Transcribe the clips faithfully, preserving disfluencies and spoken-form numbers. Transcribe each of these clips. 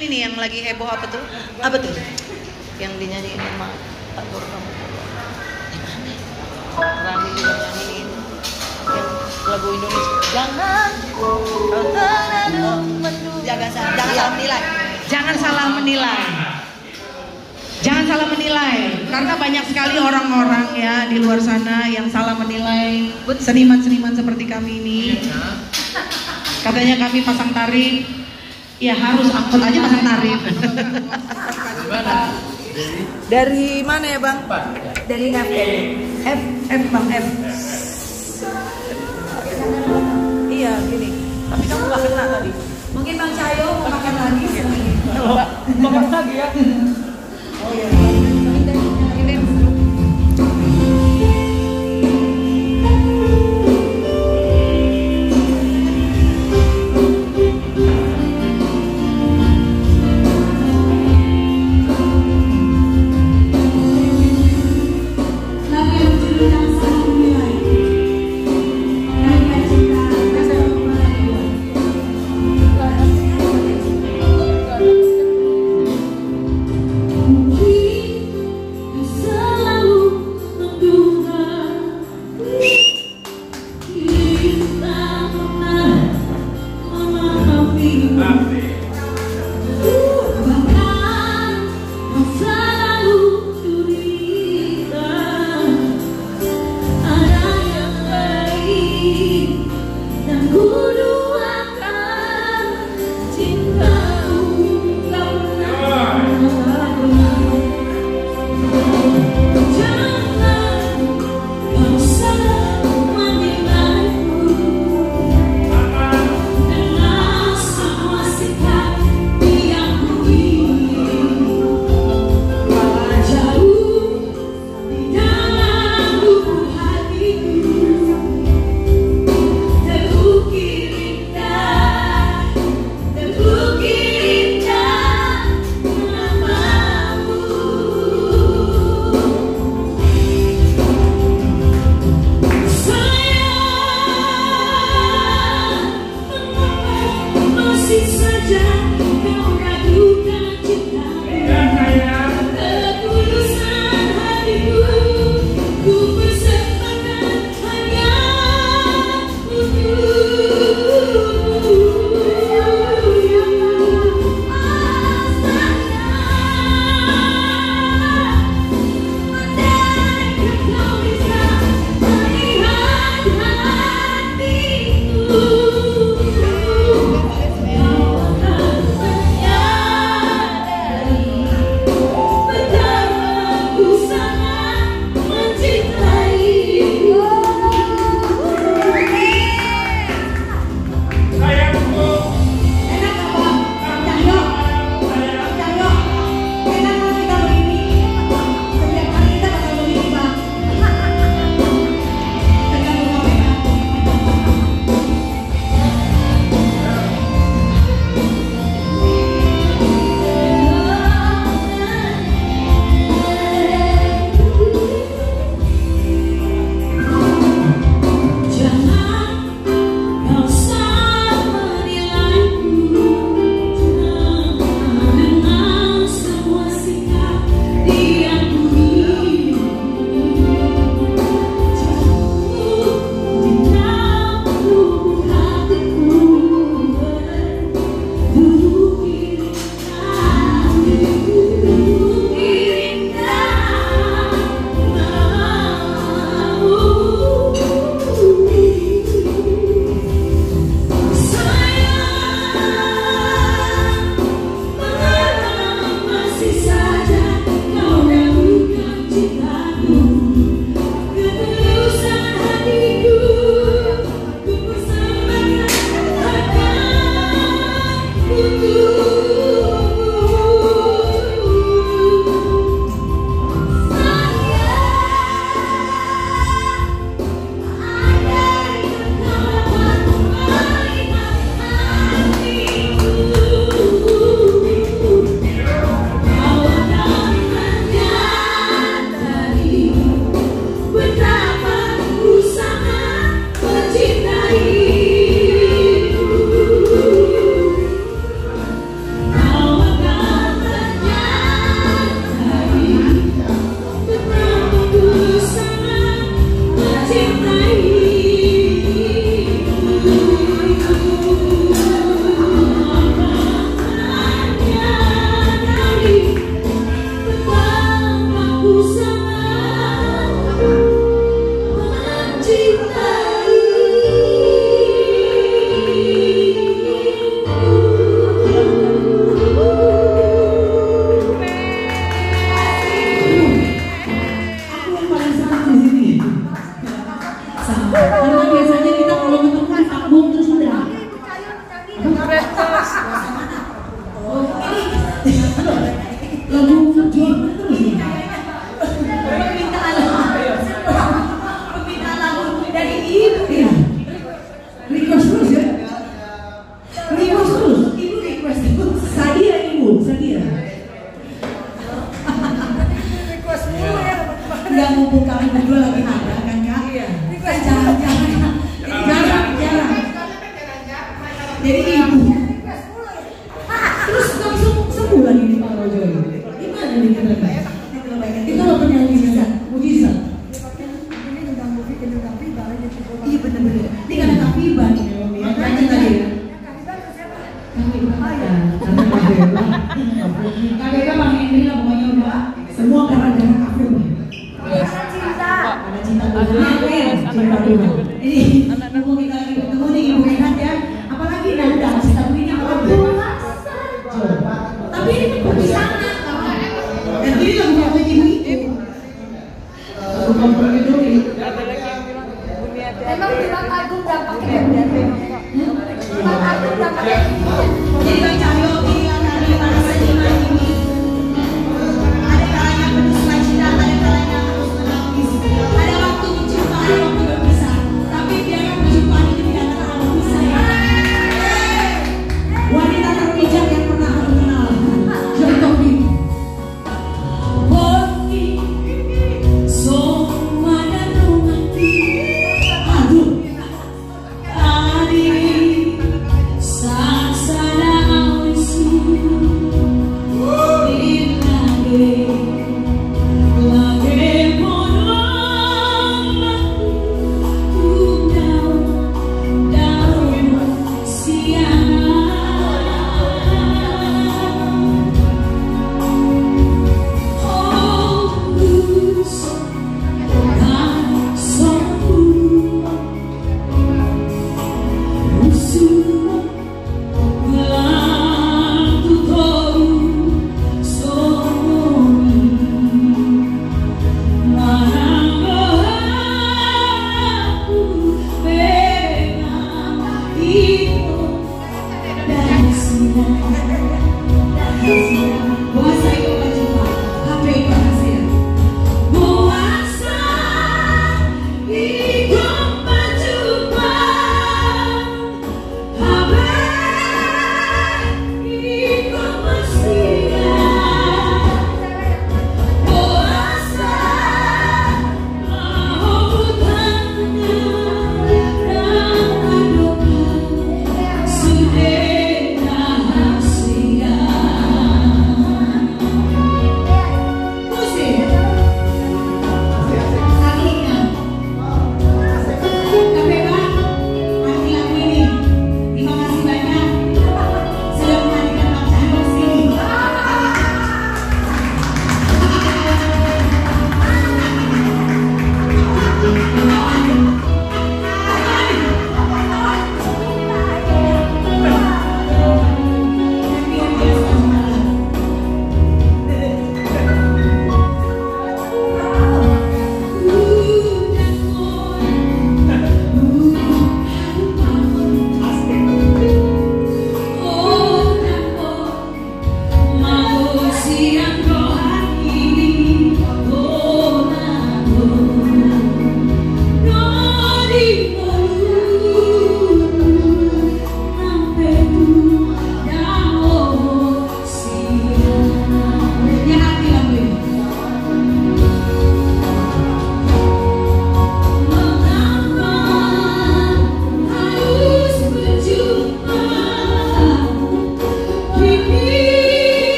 ini nih yang lagi heboh apa tuh? Apa tuh? Yang dinyanyiin sama Pak Gordon. Rani juga nyanyiin yang lagu Indonesia. Jangan kau terlalu menduga. Jangan salah, jangan salah menilai. Jangan salah menilai. Jangan salah menilai, karena banyak sekali orang-orang ya di luar sana yang salah menilai seniman-seniman seperti kami ini. Katanya kami pasang tarif, ya harus angkut aja pasang tarif. Dari mana ya bang? Dari F F, F bang F. Iya gini. Tapi kamu gak kena tadi. Mungkin Bang Cahyo mau makan lagi. Makan lagi ya. Oh iya. Mungkin Ada waktu berjumpa, ada waktu berpisah. Tapi biarkan perjumpaan ini tidak terlalu bisa.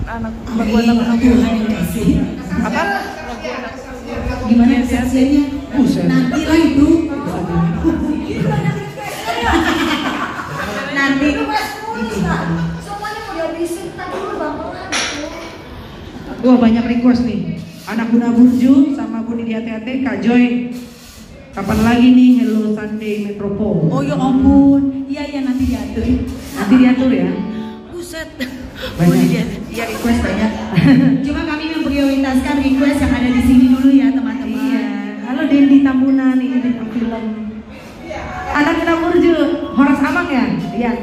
anak lagu anak anak Apa? Gimana kesaksiannya? Buset. Nanti lah itu. Nanti. Semuanya udah berisik tadi lu bangunan. Wah banyak request nih. Anak Bunda Burju sama Budi di hati-hati, Kak Joy. Kapan lagi nih Hello Sunday Metropole? Oh ya ampun. Iya iya nanti diatur. Nanti diatur ya. Buset. Banyak. Dia, dia request banyak. Cuma kami memprioritaskan request yang ada di sini dulu ya teman-teman. Iya. Halo Dendi Tambunan, ini di film. Anak Bunda Burju, Horas Amang ya? Iya.